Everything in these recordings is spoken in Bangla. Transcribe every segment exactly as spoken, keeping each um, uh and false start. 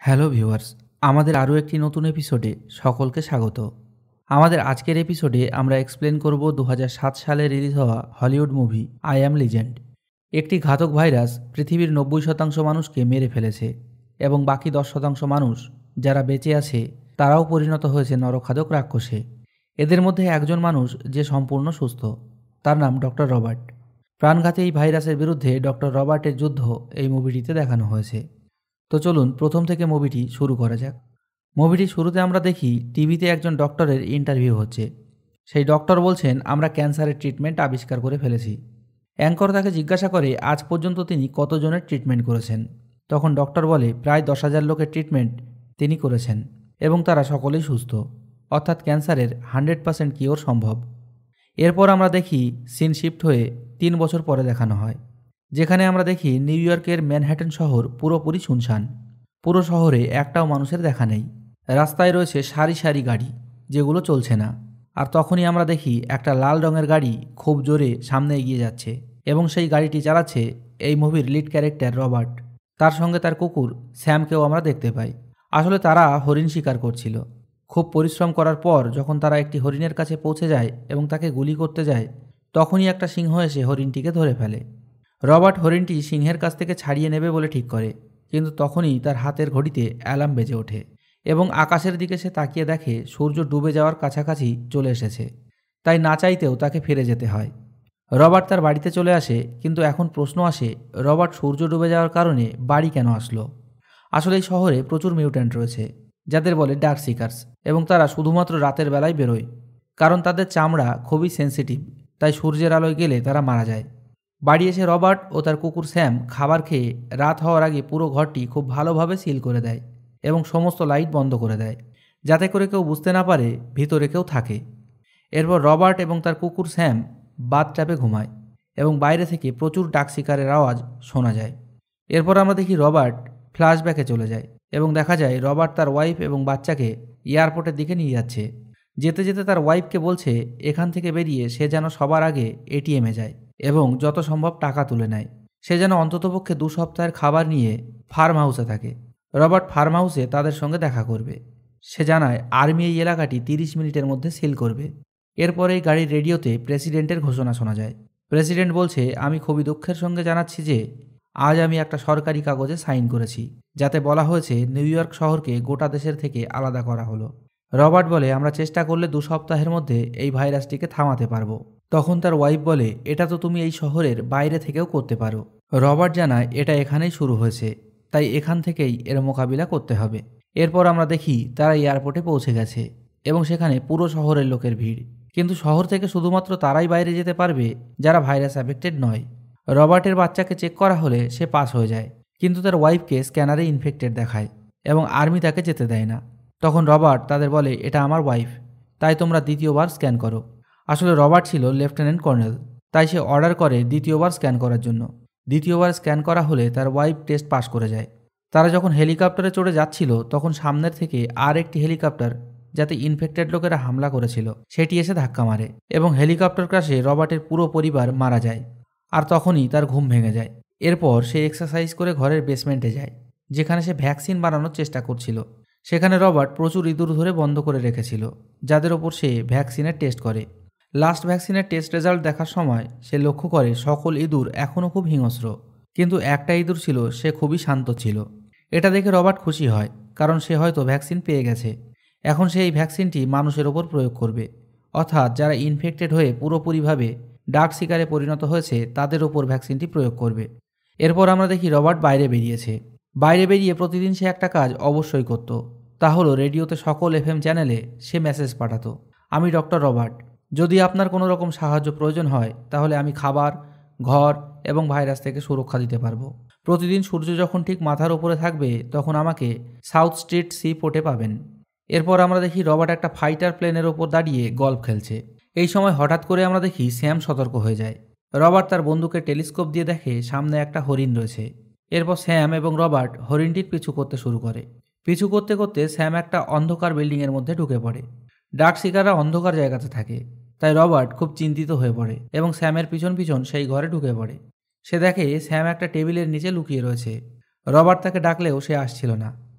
হ্যালো ভিউয়ার্স, আমাদের আরও একটি নতুন এপিসোডে সকলকে স্বাগত। আমাদের আজকের এপিসোডে আমরা এক্সপ্লেন করব দু হাজার সাত সালে রিলিজ হওয়া Hollywood movie I am legend. একটি ঘাতক ভাইরাস পৃথিবীর নব্বই শতাংশ মানুষকে মেরে ফেলেছে এবং বাকি দশ শতাংশ মানুষ যারা বেঁচে আছে তারাও পরিণত হয়েছে নরখাদক রাক্ষসে। এদের মধ্যে একজন মানুষ যে সম্পূর্ণ সুস্থ, তার নাম ডক্টর রবার্ট। প্রাণঘাতী এই ভাইরাসের বিরুদ্ধে ডক্টর রবার্টের যুদ্ধ এই মুভিটিতে দেখানো হয়েছে। তো চলুন প্রথম থেকে মুভিটি শুরু করা যাক। মুভিটি শুরুতে আমরা দেখি টিভিতে একজন ডক্টরের ইন্টারভিউ হচ্ছে। সেই ডক্টর বলছেন, আমরা ক্যান্সারের ট্রিটমেন্ট আবিষ্কার করে ফেলেছি। অ্যাঙ্কর তাকে জিজ্ঞাসা করে আজ পর্যন্ত তিনি কতজনের ট্রিটমেন্ট করেছেন। তখন ডক্টর বলে প্রায় দশ হাজার লোকের ট্রিটমেন্ট তিনি করেছেন এবং তারা সকলেই সুস্থ, অর্থাৎ ক্যান্সারের হান্ড্রেড পার্সেন্ট কিওর সম্ভব। এরপর আমরা দেখি সিন শিফট হয়ে তিন বছর পরে দেখানো হয়, যেখানে আমরা দেখি নিউ ইয়র্কের ম্যানহাটন শহর পুরোপুরি শুনশান। পুরো শহরে একটাও মানুষের দেখা নেই। রাস্তায় রয়েছে সারি সারি গাড়ি, যেগুলো চলছে না। আর তখনই আমরা দেখি একটা লাল রঙের গাড়ি খুব জোরে সামনে এগিয়ে যাচ্ছে এবং সেই গাড়িটি চালাচ্ছে এই মুভির লিড ক্যারেক্টার রবার্ট। তার সঙ্গে তার কুকুর স্যামকেও আমরা দেখতে পাই। আসলে তারা হরিণ শিকার করছিল। খুব পরিশ্রম করার পর যখন তারা একটি হরিণের কাছে পৌঁছে যায় এবং তাকে গুলি করতে যায়, তখনই একটা সিংহ এসে হরিণটিকে ধরে ফেলে। রবার্ট হরিণটি সিংহের কাছ থেকে ছাড়িয়ে নেবে বলে ঠিক করে, কিন্তু তখনই তার হাতের ঘড়িতে অ্যালার্ম বেজে ওঠে এবং আকাশের দিকে সে তাকিয়ে দেখে সূর্য ডুবে যাওয়ার কাছাকাছি চলে এসেছে। তাই না চাইতেও তাকে ফিরে যেতে হয়। রবার্ট তার বাড়িতে চলে আসে, কিন্তু এখন প্রশ্ন আসে রবার্ট সূর্য ডুবে যাওয়ার কারণে বাড়ি কেন আসলো। আসলে এই শহরে প্রচুর মিউট্যান্ট রয়েছে, যাদের বলে ডার্ক সিকার্স, এবং তারা শুধুমাত্র রাতের বেলায় বেরোয়, কারণ তাদের চামড়া খুবই সেন্সিটিভ। তাই সূর্যের আলোয় গেলে তারা মারা যায়। বাড়ি এসে রবার্ট ও তার কুকুর স্যাম খাবার খেয়ে রাত হওয়ার আগে পুরো ঘরটি খুব ভালোভাবে সিল করে দেয় এবং সমস্ত লাইট বন্ধ করে দেয়, যাতে করে কেউ বুঝতে না পারে ভিতরে কেউ থাকে। এরপর রবার্ট এবং তার কুকুর স্যাম বাথটাবে ঘুমায় এবং বাইরে থেকে প্রচুর ডাক শিকারের আওয়াজ শোনা যায়। এরপর আমরা দেখি রবার্ট ফ্ল্যাশব্যাকে চলে যায় এবং দেখা যায় রবার্ট তার ওয়াইফ এবং বাচ্চাকে এয়ারপোর্টের দিকে নিয়ে যাচ্ছে। যেতে যেতে তার ওয়াইফকে বলছে এখান থেকে বেরিয়ে সে যেন সবার আগে এটিএমে যায় এবং যত সম্ভব টাকা তুলে নেয়। সে যেন অন্ততপক্ষে দু সপ্তাহের খাবার নিয়ে ফার্ম হাউসে থাকে। রবার্ট ফার্ম হাউসে তাদের সঙ্গে দেখা করবে। সে জানায় আর্মি এই এলাকাটি তিরিশ মিনিটের মধ্যে সিল করবে। এরপরে এই গাড়ির রেডিওতে প্রেসিডেন্টের ঘোষণা শোনা যায়। প্রেসিডেন্ট বলছে, আমি খুবই দুঃখের সঙ্গে জানাচ্ছি যে আজ আমি একটা সরকারি কাগজে সাইন করেছি, যাতে বলা হয়েছে নিউ ইয়র্ক শহরকে গোটা দেশের থেকে আলাদা করা হলো। রবার্ট বলে, আমরা চেষ্টা করলে দু সপ্তাহের মধ্যে এই ভাইরাসটিকে থামাতে পারবো। তখন তার ওয়াইফ বলে, এটা তো তুমি এই শহরের বাইরে থেকেও করতে পারো। রবার্ট জানায় এটা এখানেই শুরু হয়েছে, তাই এখান থেকেই এর মোকাবিলা করতে হবে। এরপর আমরা দেখি তারা এয়ারপোর্টে পৌঁছে গেছে এবং সেখানে পুরো শহরের লোকের ভিড়। কিন্তু শহর থেকে শুধুমাত্র তারাই বাইরে যেতে পারবে যারা ভাইরাস অ্যাফেক্টেড নয়। রবার্টের বাচ্চাকে চেক করা হলে সে পাস হয়ে যায়, কিন্তু তার ওয়াইফকে স্ক্যানারে ইনফেক্টেড দেখায় এবং আর্মি তাকে যেতে দেয় না। তখন রবার্ট তাদের বলে, এটা আমার ওয়াইফ, তাই তোমরা দ্বিতীয়বার স্ক্যান করো। আসলে রবার্ট ছিল লেফটেন্যান্ট কর্নেল, তাই সে অর্ডার করে দ্বিতীয়বার স্ক্যান করার জন্য। দ্বিতীয়বার স্ক্যান করা হলে তার ওয়াইফ টেস্ট পাস করে যায়। তারা যখন হেলিকপ্টারে চড়ে যাচ্ছিল, তখন সামনের থেকে আর একটি হেলিকপ্টার, যাতে ইনফেক্টেড লোকেরা হামলা করেছিল, সেটি এসে ধাক্কা মারে এবং হেলিকপ্টার ক্রাশে রবার্টের পুরো পরিবার মারা যায়। আর তখনই তার ঘুম ভেঙে যায়। এরপর সে এক্সারসাইজ করে ঘরের বেসমেন্টে যায়, যেখানে সে ভ্যাকসিন বানানোর চেষ্টা করছিল। সেখানে রবার্ট প্রচুর ইঁদুর ধরে বন্ধ করে রেখেছিল, যাদের ওপর সে ভ্যাকসিনের টেস্ট করে। লাস্ট ভ্যাকসিনের টেস্ট রেজাল্ট দেখার সময় সে লক্ষ্য করে সকল ইঁদুর এখনও খুব হিংস্র, কিন্তু একটা ইঁদুর ছিল সে খুবই শান্ত ছিল। এটা দেখে রবার্ট খুশি হয়, কারণ সে হয়তো ভ্যাকসিন পেয়ে গেছে। এখন সে এই ভ্যাকসিনটি মানুষের ওপর প্রয়োগ করবে, অর্থাৎ যারা ইনফেক্টেড হয়ে পুরোপুরিভাবে ডার্ক শিকারে পরিণত হয়েছে তাদের ওপর ভ্যাকসিনটি প্রয়োগ করবে। এরপর আমরা দেখি রবার্ট বাইরে বেরিয়েছে। বাইরে বেরিয়ে প্রতিদিন সে একটা কাজ অবশ্যই করত, তা হলো রেডিওতে সকল এফএম চ্যানেলে সে মেসেজ পাঠাতো, আমি ডক্টর রবার্ট, যদি আপনার কোনো রকম সাহায্য প্রয়োজন হয় তাহলে আমি খাবার, ঘর এবং ভাইরাস থেকে সুরক্ষা দিতে পারবো। প্রতিদিন সূর্য যখন ঠিক মাথার উপরে থাকবে তখন আমাকে সাউথ স্ট্রিট সি পোর্টে পাবেন। এরপর আমরা দেখি রবার্ট একটা ফাইটার প্লেনের ওপর দাঁড়িয়ে গল্ফ খেলছে। এই সময় হঠাৎ করে আমরা দেখি স্যাম সতর্ক হয়ে যায়। রবার্ট তার বন্দুকের টেলিস্কোপ দিয়ে দেখে সামনে একটা হরিণ রয়েছে। এরপর স্যাম এবং রবার্ট হরিণটির পিছু করতে শুরু করে। পিছু করতে করতে স্যাম একটা অন্ধকার বিল্ডিংয়ের মধ্যে ঢুকে পড়ে। ডার্ক শিকাররা অন্ধকার জায়গাতে থাকে, তাই রবার্ট খুব চিন্তিত হয়ে পড়ে এবং স্যামের পিছন পিছন সেই ঘরে ঢুকে পড়ে। সে দেখে স্যাম একটা টেবিলের নিচে লুকিয়ে রয়েছে। রবার্ট তাকে ডাকলেও সে আসছিল না।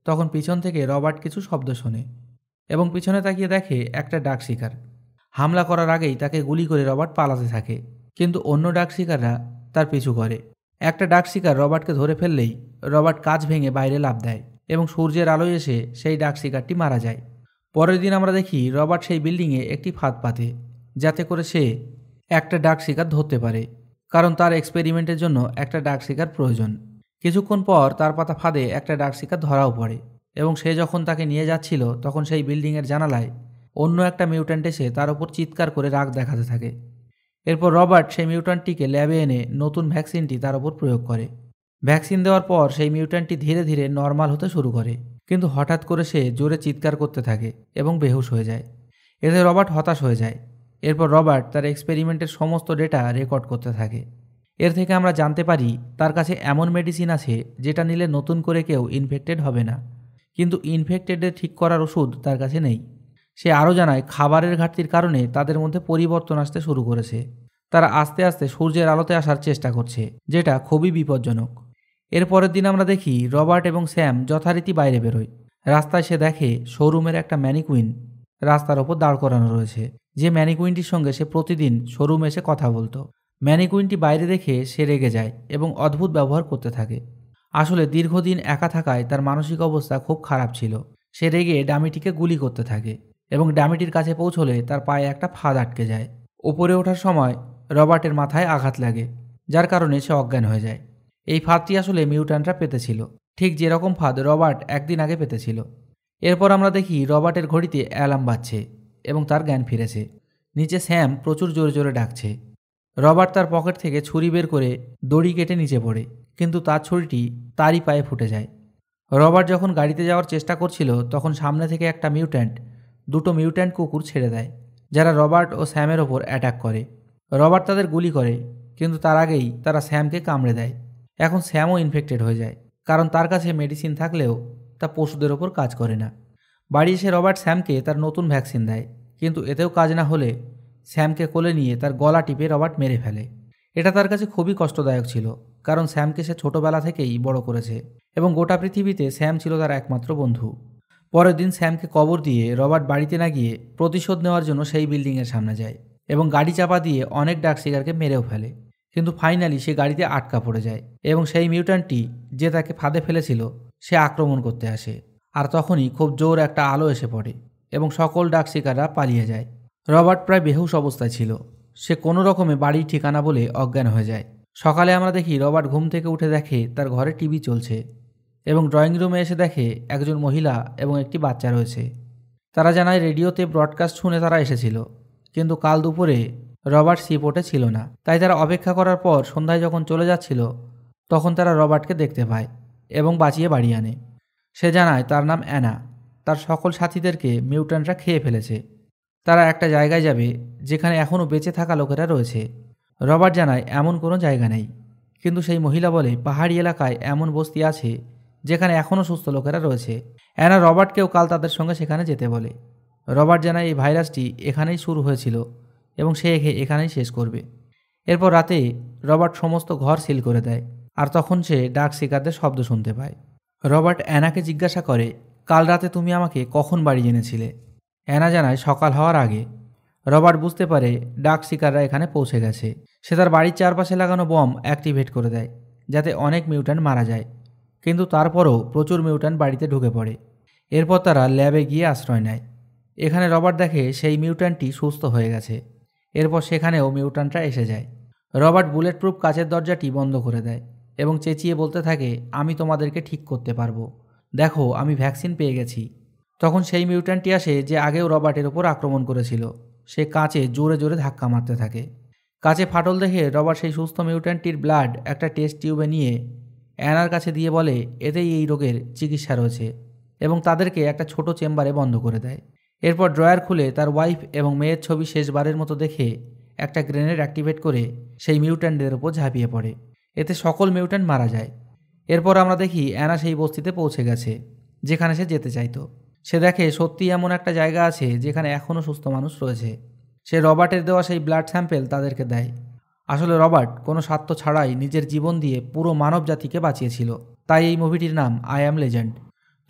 তখন পিছন থেকে রবার্ট কিছু শব্দ শোনে এবং পিছনে তাকিয়ে দেখে একটা ডাক শিকার। হামলা করার আগেই তাকে গুলি করে রবার্ট পালাতে থাকে, কিন্তু অন্য ডাক শিকাররা তার পিছু করে। একটা ডাক শিকার রবার্টকে ধরে ফেললেই রবার্ট কাঁচ ভেঙে বাইরে লাফ দেয় এবং সূর্যের আলোয় এসে সেই ডাক শিকারটি মারা যায়। পরের দিন আমরা দেখি রবার্ট সেই বিল্ডিংয়ে একটি ফাঁদ পাতে, যাতে করে সে একটা ডাক শিকার ধরতে পারে, কারণ তার এক্সপেরিমেন্টের জন্য একটা ডাক শিকার প্রয়োজন। কিছুক্ষণ পর তার পাতা ফাঁদে একটা ডাক শিকার ধরাও পড়ে এবং সে যখন তাকে নিয়ে যাচ্ছিল তখন সেই বিল্ডিংয়ের জানালায় অন্য একটা মিউট্যান্ট এসে তার উপর চিৎকার করে রাগ দেখাতে থাকে। এরপর রবার্ট সেই মিউট্যান্টটিকে ল্যাবে এনে নতুন ভ্যাকসিনটি তার উপর প্রয়োগ করে। ভ্যাকসিন দেওয়ার পর সেই মিউট্যান্টটি ধীরে ধীরে নর্মাল হতে শুরু করে, কিন্তু হঠাৎ করে সে জোরে চিৎকার করতে থাকে এবং বেহুশ হয়ে যায়। এতে রবার্ট হতাশ হয়ে যায়। এরপর রবার্ট তার এক্সপেরিমেন্টের সমস্ত ডেটা রেকর্ড করতে থাকে। এর থেকে আমরা জানতে পারি তার কাছে এমন মেডিসিন আছে যেটা নিলে নতুন করে কেউ ইনফেক্টেড হবে না, কিন্তু ইনফেক্টেডের ঠিক করার ওষুধ তার কাছে নেই। সে আরও জানায় খাবারের ঘাটতির কারণে তাদের মধ্যে পরিবর্তন আসতে শুরু করেছে। তারা আস্তে আস্তে সূর্যের আলোতে আসার চেষ্টা করছে, যেটা খুবই বিপজ্জনক। এর পরের দিন আমরা দেখি রবার্ট এবং স্যাম যথারীতি বাইরে বেরোয়। রাস্তায় সে দেখে শোরুমের একটা ম্যানিকুইন রাস্তার ওপর দাঁড় করানো রয়েছে, যে ম্যানিকুইনটির সঙ্গে সে প্রতিদিন শোরুমে এসে কথা বলতো। ম্যানিকুইনটি বাইরে দেখে সে রেগে যায় এবং অদ্ভুত ব্যবহার করতে থাকে। আসলে দীর্ঘদিন একা থাকায় তার মানসিক অবস্থা খুব খারাপ ছিল। সে রেগে ডামিটিকে গুলি করতে থাকে এবং ডামিটির কাছে পৌঁছলে তার পায়ে একটা ফাঁদ আটকে যায়। উপরে ওঠার সময় রবার্টের মাথায় আঘাত লাগে, যার কারণে সে অজ্ঞান হয়ে যায়। এই ফাঁদটি আসলে মিউট্যান্টরা পেতেছিল, ঠিক যেরকম ফাঁদ রবার্ট একদিন আগে পেতেছিল। এরপর আমরা দেখি রবার্টের ঘড়িতে অ্যালার্ম বাজছে এবং তার জ্ঞান ফিরেছে। নিচে স্যাম প্রচুর জোরে জোরে ডাকছে। রবার্ট তার পকেট থেকে ছুরি বের করে দড়ি কেটে নিচে পড়ে, কিন্তু তার ছুরিটি তারই পায়ে ফুটে যায়। রবার্ট যখন গাড়িতে যাওয়ার চেষ্টা করছিল তখন সামনে থেকে একটা মিউট্যান্ট দুটো মিউট্যান্ট কুকুর ছেড়ে দেয়, যারা রবার্ট ও স্যামের ওপর অ্যাটাক করে। রবার্ট তাদের গুলি করে, কিন্তু তার আগেই তারা স্যামকে কামড়ে দেয়। এখন স্যামও ইনফেক্টেড হয়ে যায়, কারণ তার কাছে মেডিসিন থাকলেও তা পশুদের ওপর কাজ করে না। বাড়ি এসে রবার্ট স্যামকে তার নতুন ভ্যাকসিন দেয়, কিন্তু এতেও কাজ না হলে স্যামকে কোলে নিয়ে তার গলা টিপে রবার্ট মেরে ফেলে। এটা তার কাছে খুবই কষ্টদায়ক ছিল, কারণ স্যামকে সে ছোটোবেলা থেকেই বড় করেছে এবং গোটা পৃথিবীতে স্যাম ছিল তার একমাত্র বন্ধু। পরের দিন স্যামকে কবর দিয়ে রবার্ট বাড়িতে না গিয়ে প্রতিশোধ নেওয়ার জন্য সেই বিল্ডিংয়ের সামনে যায় এবং গাড়ি চাপা দিয়ে অনেক ডাক শিকারকে মেরেও ফেলে। কিন্তু ফাইনালি সে গাড়িতে আটকা পড়ে যায় এবং সেই মিউট্যান্টটি যে তাকে ফাঁদে ফেলেছিল সে আক্রমণ করতে আসে। আর তখনই খুব জোর একটা আলো এসে পড়ে এবং সকল ডাক শিকাররা পালিয়ে যায়। রবার্ট প্রায় বেহুশ অবস্থায় ছিল। সে কোনো রকমে বাড়ির ঠিকানা বলে অজ্ঞান হয়ে যায়। সকালে আমরা দেখি রবার্ট ঘুম থেকে উঠে দেখে তার ঘরে টিভি চলছে এবং ড্রয়িং রুমে এসে দেখে একজন মহিলা এবং একটি বাচ্চা রয়েছে। তারা জানায় রেডিওতে ব্রডকাস্ট শুনে তারা এসেছিল, কিন্তু কাল দুপুরে রবার্ট সিপোর্টে ছিল না। তাই তারা অপেক্ষা করার পর সন্ধ্যায় যখন চলে যাচ্ছিল তখন তারা রবার্টকে দেখতে পায় এবং বাঁচিয়ে বাড়ি আনে। সে জানায় তার নাম অ্যানা। তার সকল সাথীদেরকে মিউট্যান্টরা খেয়ে ফেলেছে। তারা একটা জায়গায় যাবে যেখানে এখনও বেঁচে থাকা লোকেরা রয়েছে। রবার্ট জানায় এমন কোনো জায়গা নেই, কিন্তু সেই মহিলা বলে পাহাড়ি এলাকায় এমন বস্তি আছে যেখানে এখনও সুস্থ লোকেরা রয়েছে। অ্যানা রবার্টকেও কাল তাদের সঙ্গে সেখানে যেতে বলে। রবার্ট জানায় এই ভাইরাসটি এখানেই শুরু হয়েছিল এবং সে একে এখানেই শেষ করবে। এরপর রাতে রবার্ট সমস্ত ঘর সিল করে দেয়, আর তখন সে ডাক শিকারদের শব্দ শুনতে পায়। রবার্ট অ্যানাকে জিজ্ঞাসা করে, কাল রাতে তুমি আমাকে কখন বাড়ি এনেছিলে? অ্যানা জানায় সকাল হওয়ার আগে। রবার্ট বুঝতে পারে ডাক শিকাররা এখানে পৌঁছে গেছে। সে তার বাড়ির চারপাশে লাগানো বম অ্যাক্টিভেট করে দেয় যাতে অনেক মিউট্যান্ট মারা যায়, কিন্তু তারপরও প্রচুর মিউট্যান্ট বাড়িতে ঢুকে পড়ে। এরপর তারা ল্যাবে গিয়ে আশ্রয় নেয়। এখানে রবার্ট দেখে সেই মিউট্যান্টটি সুস্থ হয়ে গেছে। এরপর সেখানেও মিউট্যান্টরা এসে যায়। রবার্ট বুলেট প্রুফ কাচের দরজাটি বন্ধ করে দেয় এবং চেঁচিয়ে বলতে থাকে, আমি তোমাদেরকে ঠিক করতে পারবো, দেখো আমি ভ্যাকসিন পেয়ে গেছি। তখন সেই মিউট্যান্টটি আসে যে আগেও রবার্টের ওপর আক্রমণ করেছিল। সে কাঁচে জোরে জোরে ধাক্কা মারতে থাকে। কাঁচে ফাটল দেখে রবার্ট সেই সুস্থ মিউট্যান্টটির ব্লাড একটা টেস্ট টিউবে নিয়ে অ্যানার কাছে দিয়ে বলে এতেই এই রোগের চিকিৎসা রয়েছে, এবং তাদেরকে একটা ছোট চেম্বারে বন্ধ করে দেয়। এরপর ড্রয়ার খুলে তার ওয়াইফ এবং মেয়ের ছবি শেষবারের মতো দেখে একটা গ্রেনেড অ্যাক্টিভেট করে সেই মিউট্যান্টদের ওপর ঝাঁপিয়ে পড়ে। এতে সকল মিউট্যান্ট মারা যায়। এরপর আমরা দেখি অ্যানা সেই বস্তিতে পৌঁছে গেছে যেখানে সে যেতে চাইতো। সে দেখে সত্যি এমন একটা জায়গা আছে যেখানে এখনও সুস্থ মানুষ রয়েছে। সে রবার্টের দেওয়া সেই ব্লাড স্যাম্পেল তাদেরকে দেয়। আসলে রবার্ট কোনো স্বার্থ ছাড়াই নিজের জীবন দিয়ে পুরো মানব জাতিকে বাঁচিয়েছিল। তাই এই মুভিটির নাম আই অ্যাম লেজেন্ড।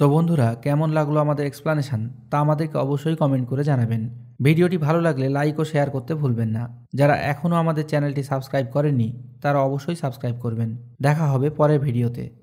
তো বন্ধুরা, কেমন লাগলো আমাদের এক্সপ্লানেশন তা আমাদেরকে অবশ্যই কমেন্ট করে জানাবেন। ভিডিওটি ভালো লাগলে লাইক ও শেয়ার করতে ভুলবেন না। যারা এখনও আমাদের চ্যানেলটি সাবস্ক্রাইব করেননি তারা অবশ্যই সাবস্ক্রাইব করবেন। দেখা হবে পরের ভিডিওতে।